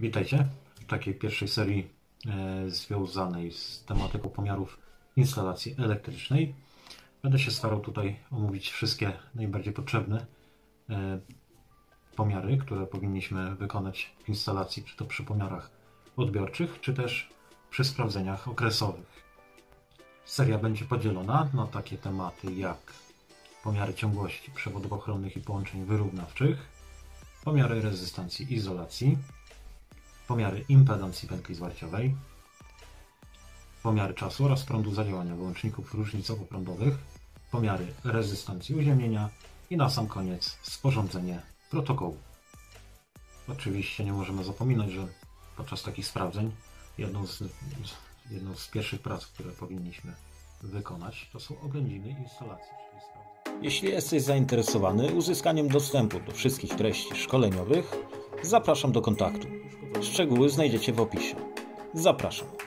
Witajcie w takiej pierwszej serii związanej z tematyką pomiarów instalacji elektrycznej. Będę się starał tutaj omówić wszystkie najbardziej potrzebne pomiary, które powinniśmy wykonać w instalacji, czy to przy pomiarach odbiorczych, czy też przy sprawdzeniach okresowych. Seria będzie podzielona na takie tematy jak pomiary ciągłości przewodów ochronnych i połączeń wyrównawczych, pomiary rezystancji i izolacji, pomiary impedancji pętli zwarciowej, pomiary czasu oraz prądu zadziałania wyłączników różnicowo-prądowych, pomiary rezystancji uziemienia i na sam koniec sporządzenie protokołu. Oczywiście nie możemy zapominać, że podczas takich sprawdzeń jedną z pierwszych prac, które powinniśmy wykonać, to są oględziny instalacji. Jeśli jesteś zainteresowany uzyskaniem dostępu do wszystkich treści szkoleniowych, zapraszam do kontaktu. Szczegóły znajdziecie w opisie. Zapraszam.